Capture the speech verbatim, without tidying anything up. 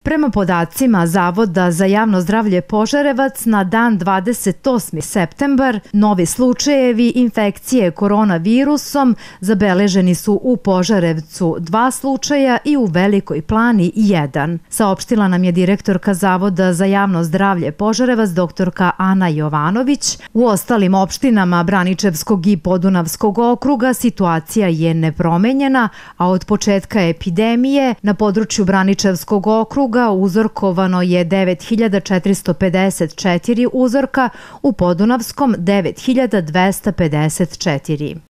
Prema podacima Zavoda za javno zdravlje Požarevac, na dan dvadeset osmi septembar novi slučajevi infekcije koronavirusom zabeleženi su u Požarevcu dva slučaja i u Velikoj Plani jedan. Saopštila nam je direktorka Zavoda za javno zdravlje Požarevac doktorka Ana Jovanović. U ostalim opštinama Braničevskog i Podunavskog okruga situacija je nepromenjena, a od početka epidemije na području Braničevskog okruga uzorkovano je devet hiljada četiristo pedeset četiri uzorka, u Podunavskom devet hiljada dvesta pedeset četiri.